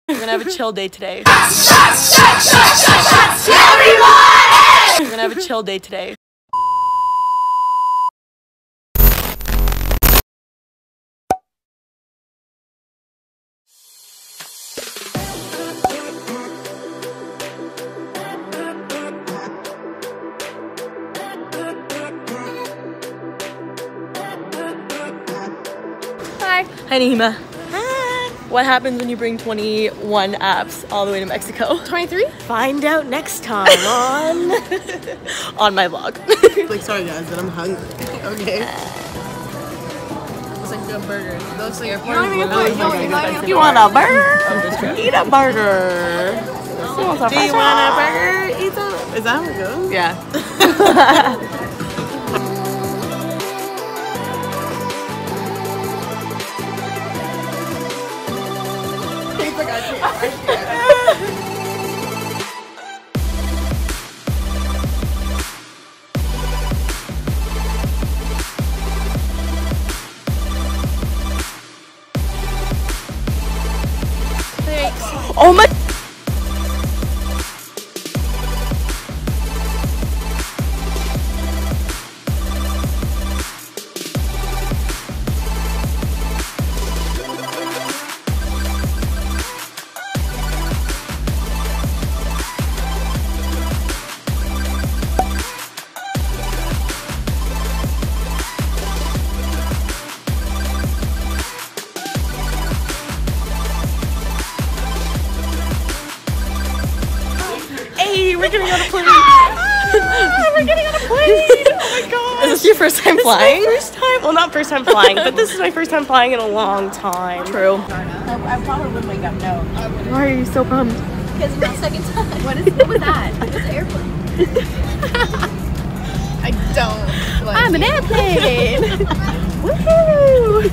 We're gonna have a chill day today. We're gonna have a chill day today. Hi. Hi, Nihima. Hi. What happens when you bring 21 apps all the way to Mexico? 23? Find out next time on on my vlog. Like, sorry guys, but I'm hungry. Okay. Looks like we got burgers. It looks like You want a burger? Eat a burger. Do you want a burger? Eat some. Is that how it goes? Yeah. Oh my. We're getting on a plane. We're getting on a plane. Oh my god. Is this your first time flying? First time. Well, not first time flying, but this is my first time flying in a long time. True. I probably wouldn't wake up, no. Why are you so bummed? Because it's my second time. What was that? It was an airplane. I don't. Like I'm an airplane. Woohoo!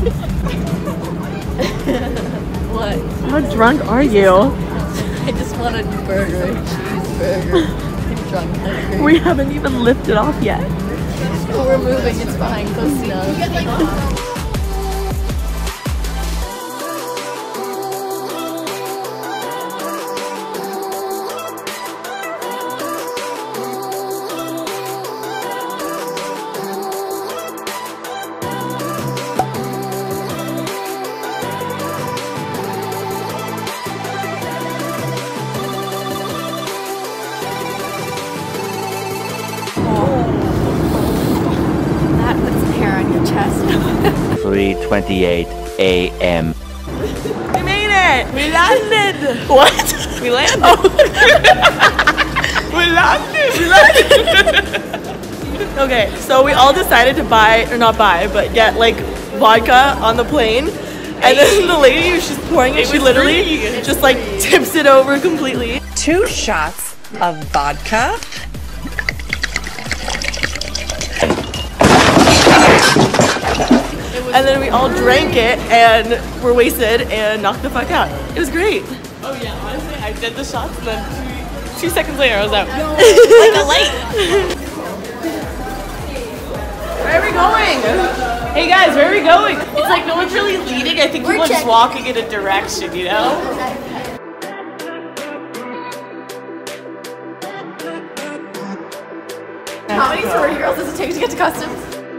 What? How drunk are you? I just want a burger, a cheeseburger. I'm drunk, hungry. We haven't even lifted off yet. Oh, we're moving, it's fine, close enough. That puts hair on your chest. 3:28 a.m. We made it! We landed! What? We landed. Oh. We landed! We landed! Okay, so we all decided to buy, or not buy, but get like vodka on the plane. And then the lady who's just pouring it, she literally just like tips it over completely. 2 shots of vodka. And then we all drank it and were wasted and knocked the fuck out. It was great. Oh yeah, honestly, I did the shots and then 2 seconds later I was out. Like a light. Where are we going? Hey guys, where are we going? It's like no one's really leading. I think people are just walking in a direction, you know? How many sorority girls does it take to get to customs?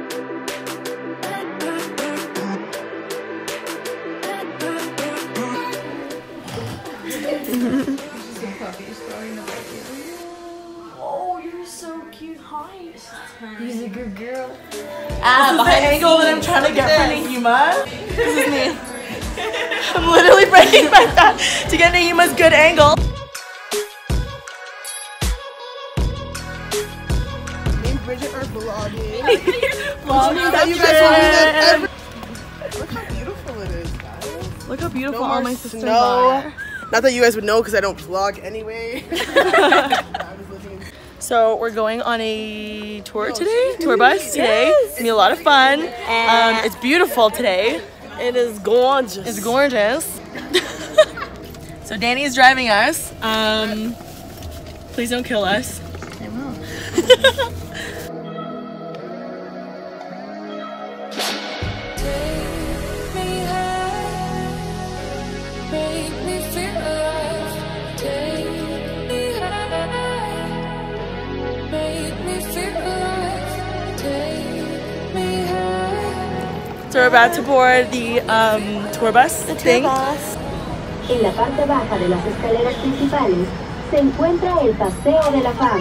Oh, you're so cute. Hi. He's a good girl. This is the angle that I'm trying to get for Nahima. This is me. I'm literally breaking my back to get Nahima's good angle. Me and Bridget are vlogging. Vlogging That you guys want me to Look how beautiful it is, guys. Look how beautiful No all more my sisters snow. are. Not that you guys would know because I don't vlog anyway. So we're going on a tour today, tour bus today. It's gonna be a lot of fun. It's beautiful today. It is gorgeous. It's gorgeous. So Danny is driving us. Please don't kill us. I will. Make me feel So we're about to board the tour bus thing. En la parte baja de las escaleras principales se encuentra el Paseo de la Fama.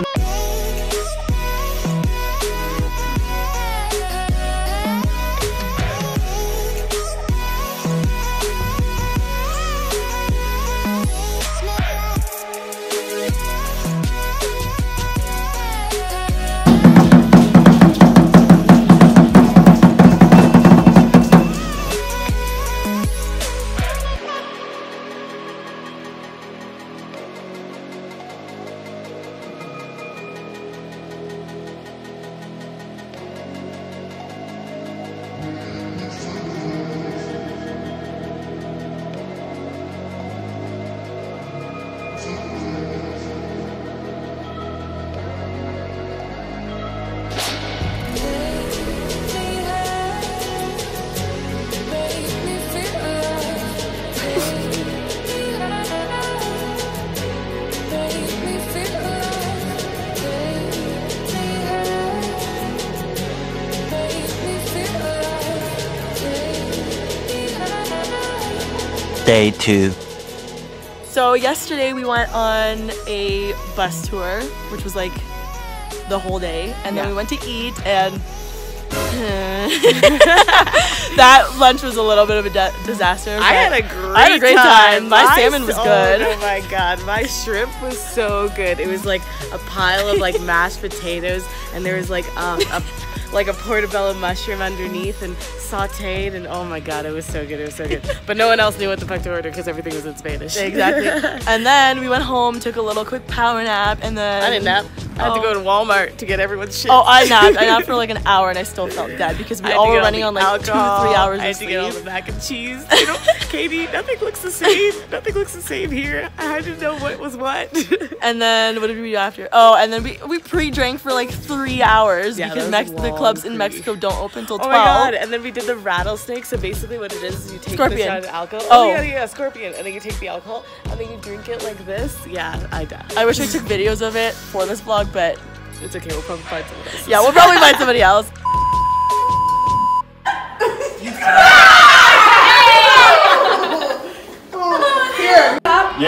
Day 2. So yesterday we went on a bus tour, which was like the whole day, and then we went to eat, and that lunch was a little bit of a disaster. I had a great time. My salmon was good. Oh my god, my shrimp was so good. It was like a pile of like mashed potatoes, and there was like a portobello mushroom underneath and sauteed, and oh my god, it was so good. It was so good. But no one else knew what the fuck to order because everything was in Spanish. Exactly. And then we went home, took a little quick power nap, and then I didn't nap. I had to go to Walmart to get everyone's shit. Oh, I napped. I napped for like an hour, and I still felt dead because we all were running on like alcohol. 2 to 3 hours I had of to get all sleep. the mac and cheese. You know, Katie, nothing looks the same. Nothing looks the same here. I had to know what was what. And then what did we do after? Oh, and then we pre-drank for like 3 hours because the clubs in Mexico don't open till 12. Oh my god! And then we did the rattlesnake. So basically, what it is you take the shot of alcohol. Oh yeah, scorpion. And then you take the alcohol, and then you drink it like this. Yeah, I died. I wish I took videos of it for this vlog, but it's okay. We'll probably find someone else. Yeah, we'll probably find somebody else. Here.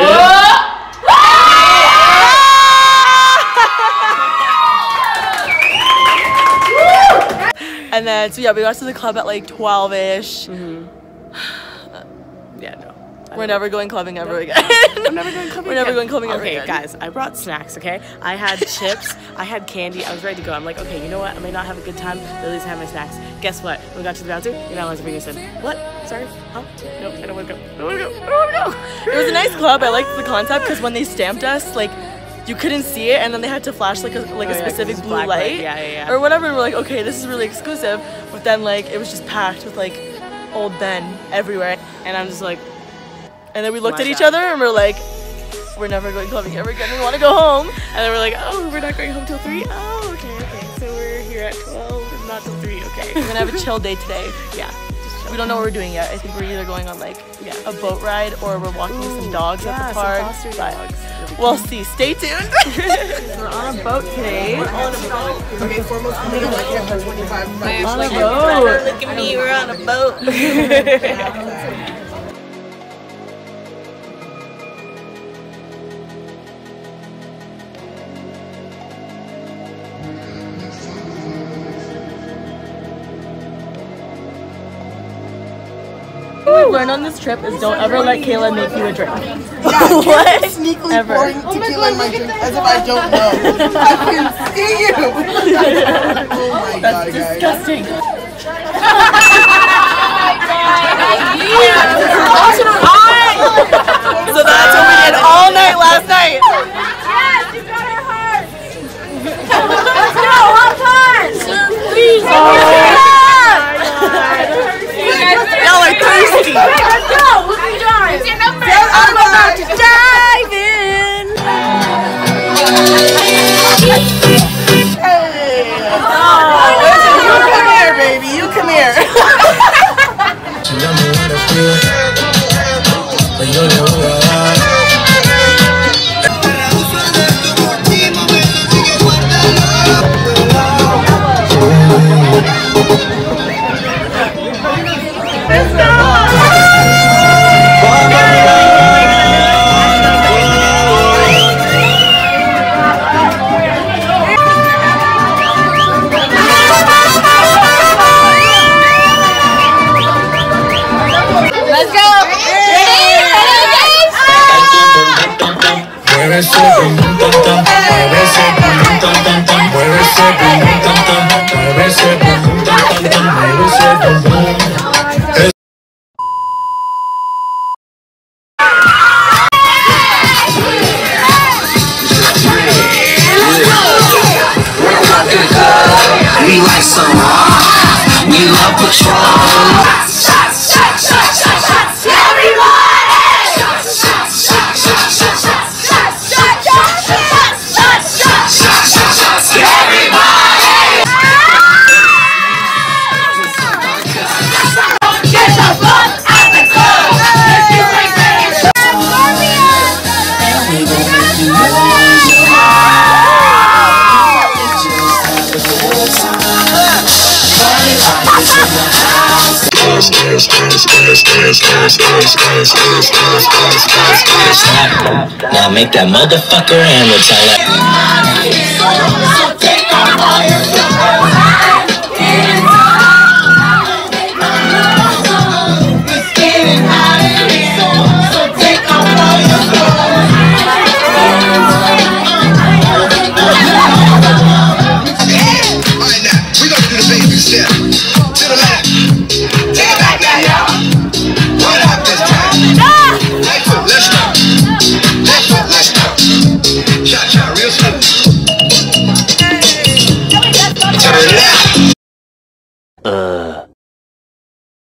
And then, so yeah, we got to the club at like 12-ish. Yeah, no. We're never going clubbing ever again. I'm never going clubbing. We're never going clubbing ever again. Okay, guys, I brought snacks, okay? I had chips, I had candy, I was ready to go. I'm like, okay, you know what? I may not have a good time, but at least I have my snacks. Guess what? When we got to the bathroom, you're not allowed to bring us in. What? Sorry? Huh? Nope, I don't want to go. I don't want to go. I don't want to go. It was a nice club. I liked the concept because when they stamped us, like, you couldn't see it, and then they had to flash like a specific blue light or whatever, and we're like, okay, this is really exclusive. But then like it was just packed with like old men everywhere, and I'm just like, and then we looked at each other and we're like, we're never going clubbing ever again. We want to go home. And then we're like, oh, we're not going home till 3. Oh, okay. So we're here at 12 and not till 3. Okay. We're gonna have a chill day today. Yeah. We don't know what we're doing yet. I think we're either going on like a boat ride or we're walking with some dogs at the park. Some foster dogs. We'll see. Stay tuned. We're on a boat today. Okay, foremost, I'm gonna like it for 25. On a boat. Look at me. We're on a boat. What we've learned on this trip is don't ever let Kayla make you a drink. Yeah, what? Sneakily pouring tequila in my drink as if I don't know. I can see you. Oh my god, guys. Disgusting. So that's what we did all night last night. Yes, you got our heart. Let's go, hot punch. Y'all are thirsty. Let's go. Who's we doing? What's your number? I'm about to dive in. Hey. Oh, you come here, baby. You come here. mueve ese pum pum tam tam, mueve ese pum pum tam tam, mueve ese pum pum tam tam, mueve ese pum pum tam tam, mueve ese pum pum. We like some raw, we love Patron. Now make that motherfucker hammer